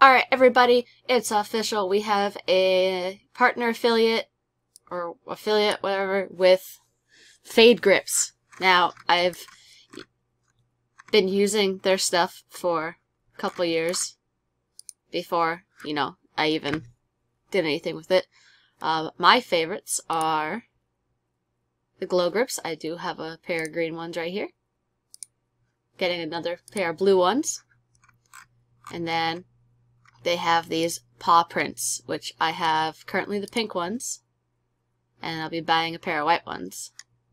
Alright, everybody, it's official. We have a partner affiliate, or affiliate, whatever, with Fade Grips. Now, I've been using their stuff for a couple years before, I even did anything with it. My favorites are the Glow Grips. I do have a pair of green ones right here. Getting another pair of blue ones. And then they have these paw prints, which I have currently the pink ones, and I'll be buying a pair of white ones.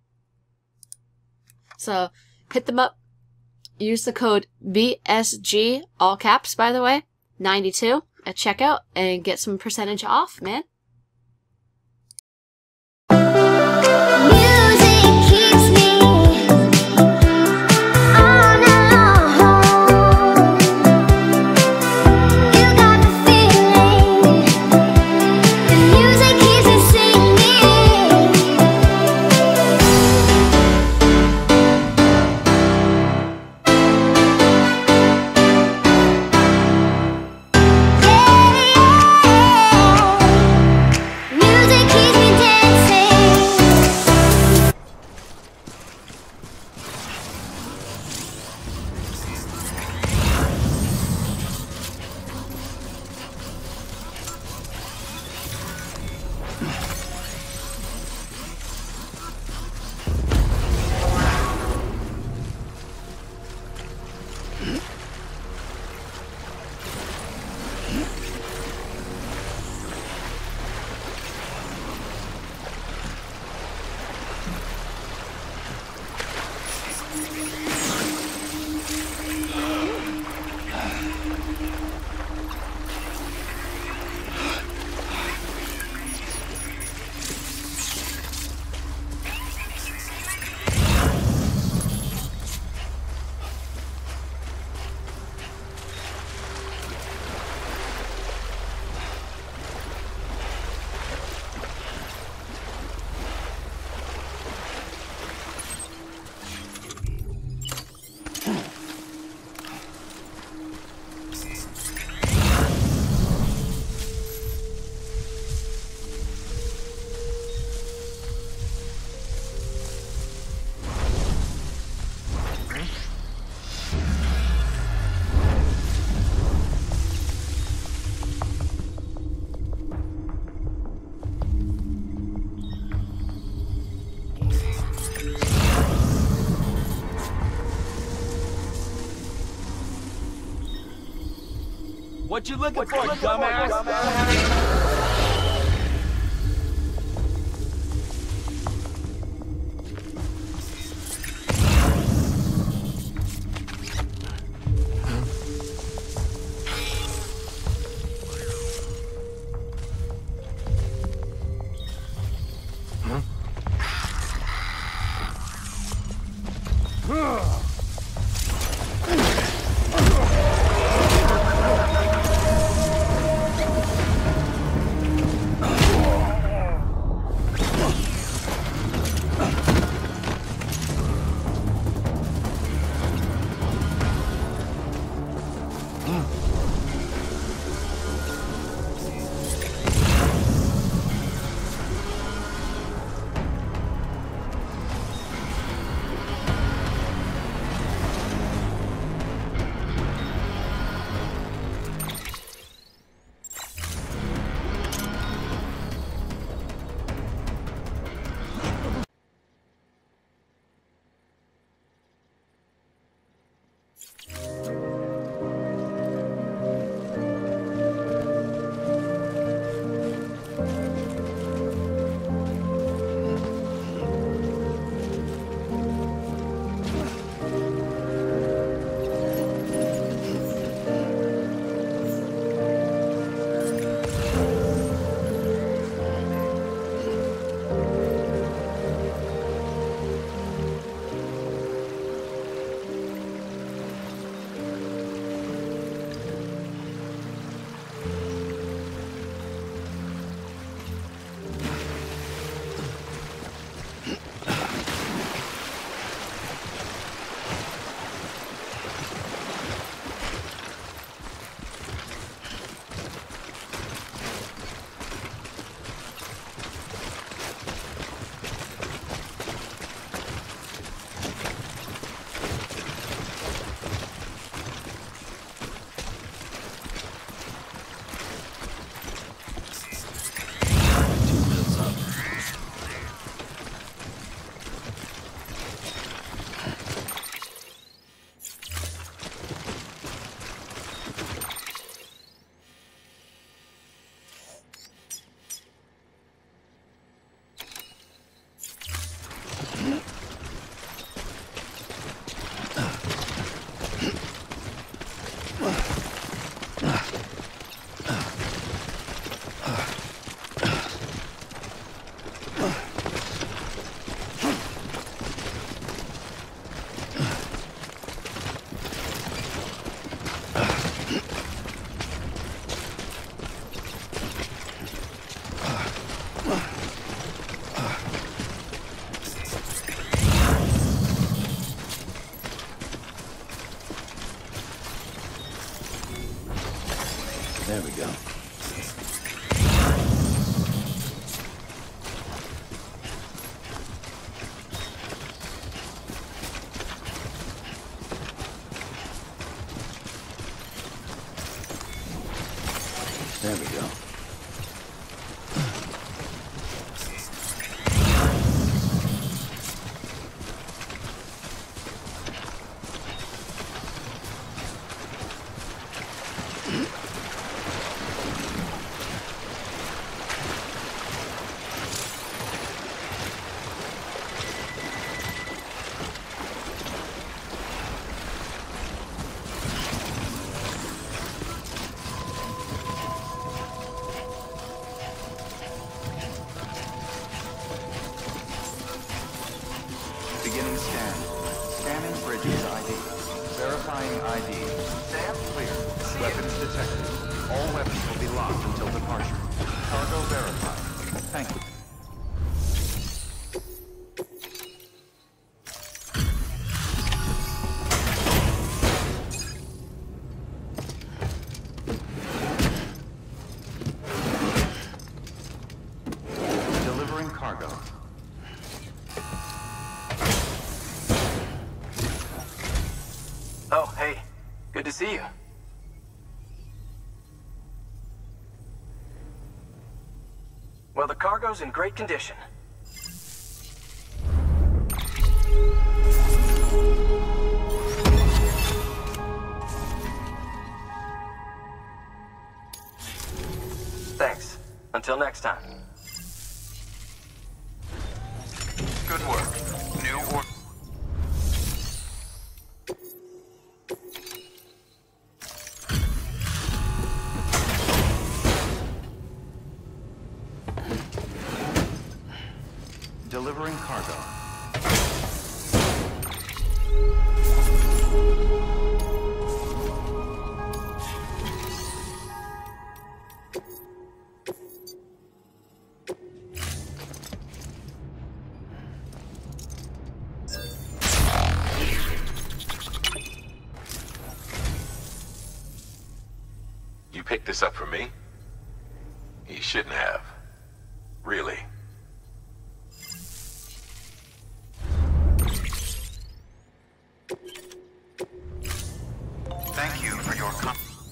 So hit them up. Use the code BSG, all caps by the way, 92 at checkout, and get some percentage off, man. What you looking for, dumbass? There we go. There we go. Beginning scan. Scanning bridges ID. Verifying ID. Stand clear. Weapons detected. All weapons will be locked until departure. Cargo verified. Thank you. Delivering cargo. Oh, hey. Good to see you. Well, the cargo's in great condition. Thanks. Until next time. Good work. New order. Delivering cargo. You picked this up for me? You shouldn't have. Really. Thank you for your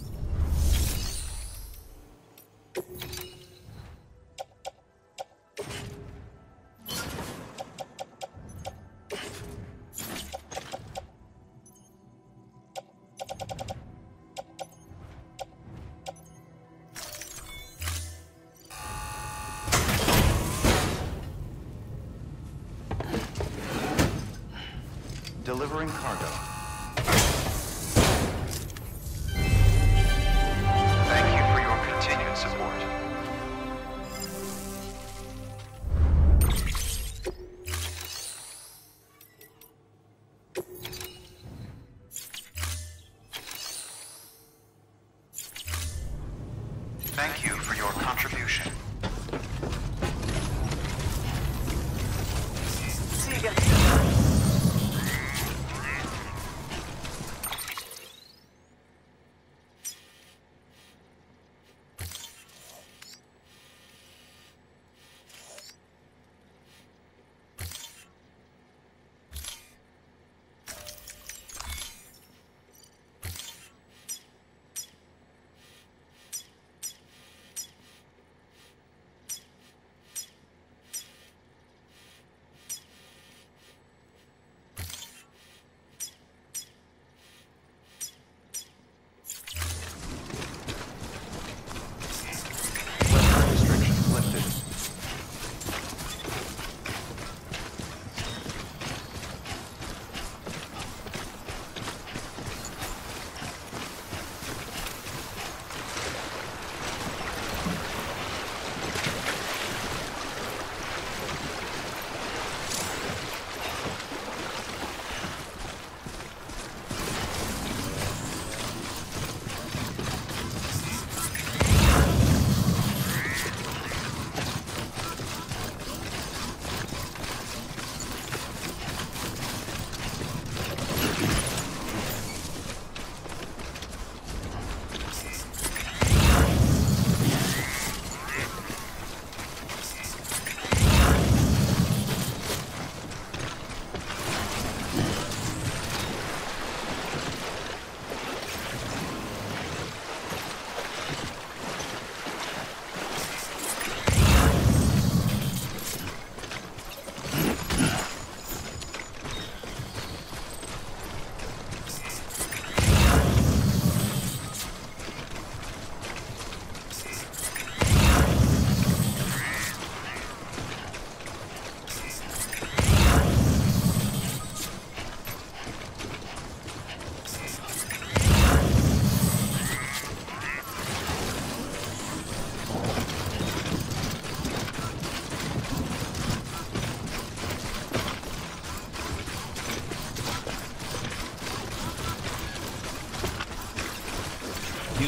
delivering cargo. Thank you for your continued support. Thank you for your contribution. See you again.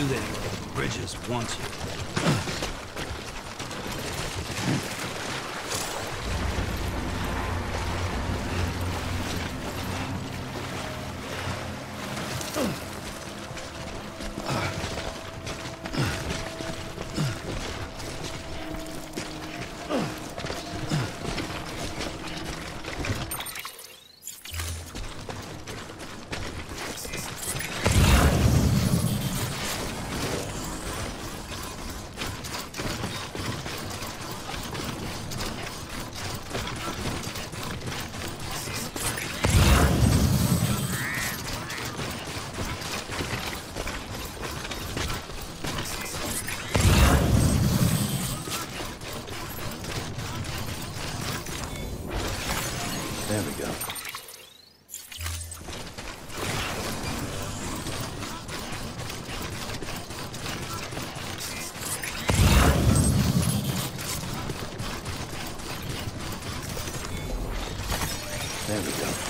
You then. Bridges wants you. There we go. There we go.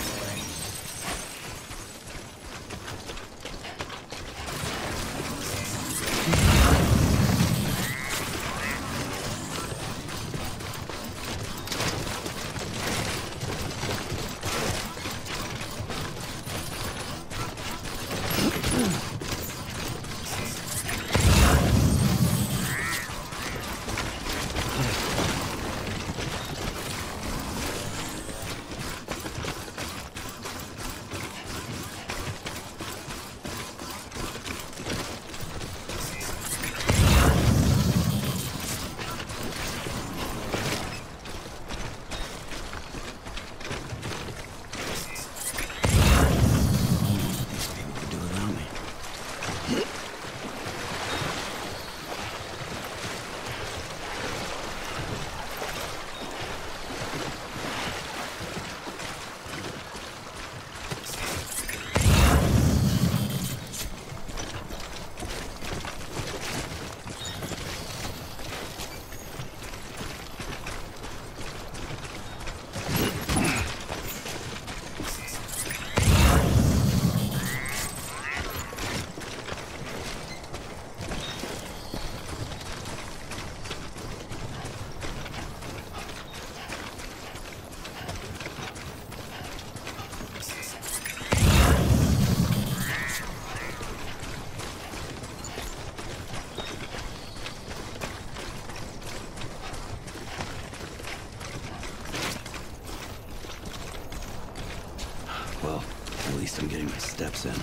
Well, at least I'm getting my steps in.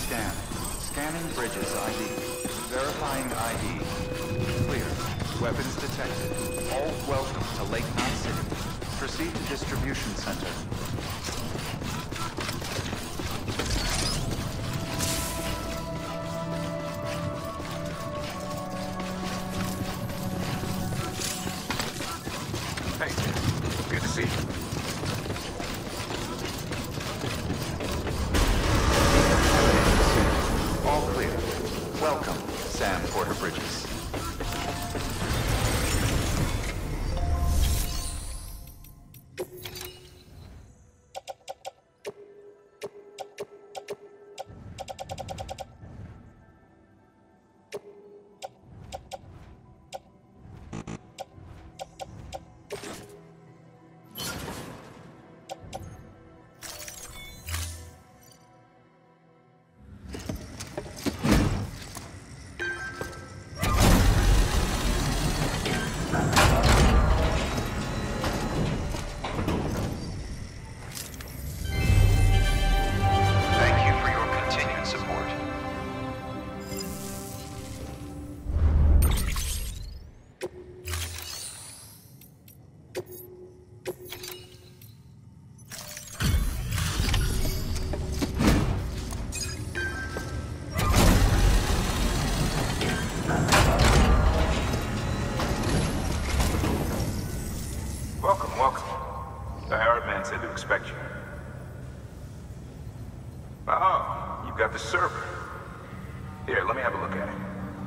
Scanning Bridges ID. Verifying ID. Clear. Weapons detected. All welcome to Lake Knot City. Proceed to distribution center. Hey, good to see you. All clear. Welcome, Sam Porter Bridges. Thank you for your continued support. Welcome, welcome. The hired man said to expect you. Oh, you've got the server. Here, let me have a look at it.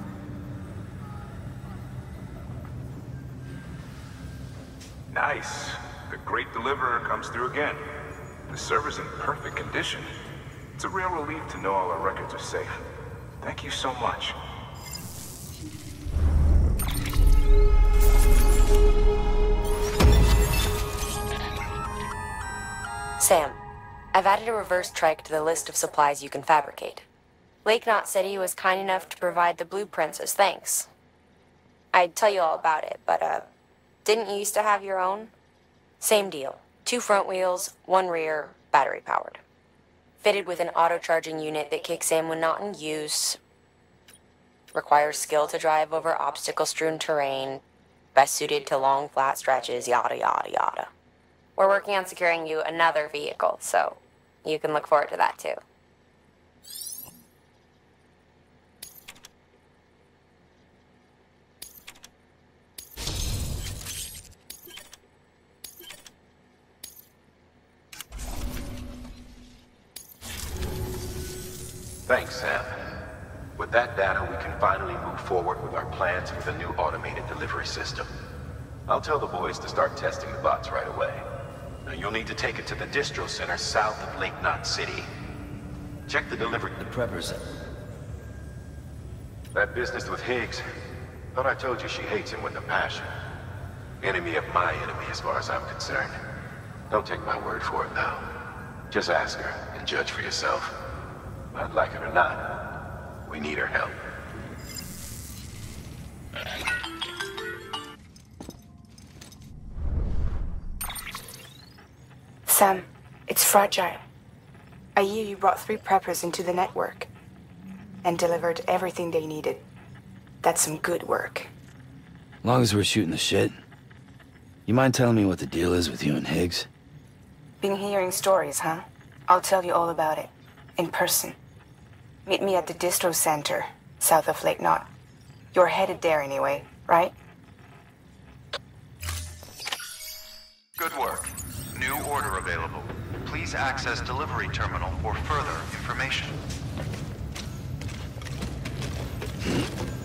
Nice. The great deliverer comes through again. The server's in perfect condition. It's a real relief to know all our records are safe. Thank you so much. Sam, I've added a reverse trike to the list of supplies you can fabricate. Lake Knot City was kind enough to provide the blueprints as thanks. I'd tell you all about it, but, didn't you used to have your own? Same deal. 2 front wheels, 1 rear, battery powered. Fitted with an auto-charging unit that kicks in when not in use. Requires skill to drive over obstacle-strewn terrain. Best suited to long, flat stretches, yada yada yada. We're working on securing you another vehicle, so you can look forward to that too. Thanks, Sam. With that data, we can finally move forward with our plans for the new automated delivery system. I'll tell the boys to start testing the bots right away. Now, you'll need to take it to the distro center south of Lake Knot City. Check the delivery... The preppers. That business with Higgs. Thought I told you she hates him with a passion. Enemy of my enemy, as far as I'm concerned. Don't take my word for it, though. Just ask her and judge for yourself. I'd like it or not, we need her help. Sam, it's fragile. I hear you brought 3 preppers into the network and delivered everything they needed. That's some good work. Long as we're shooting the shit. You mind telling me what the deal is with you and Higgs? Been hearing stories, huh? I'll tell you all about it. In person. Meet me at the distro center, south of Lake Knot. You're headed there anyway, right? Good work. New order available. Please access delivery terminal for further information.